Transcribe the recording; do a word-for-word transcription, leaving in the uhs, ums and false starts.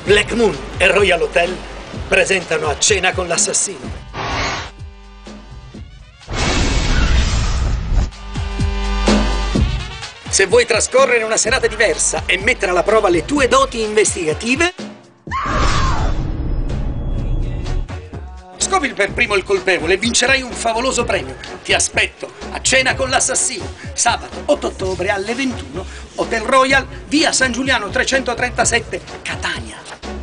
Black Moon e Royal Hotel presentano A cena con l'assassino. Se vuoi trascorrere una serata diversa e mettere alla prova le tue doti investigative, scopri per primo il colpevole e vincerai un favoloso premio. Ti aspetto a Cena con l'assassino, sabato otto ottobre alle ventuno, Hotel Royal, via San Giuliano trecentotrentasette, Catania.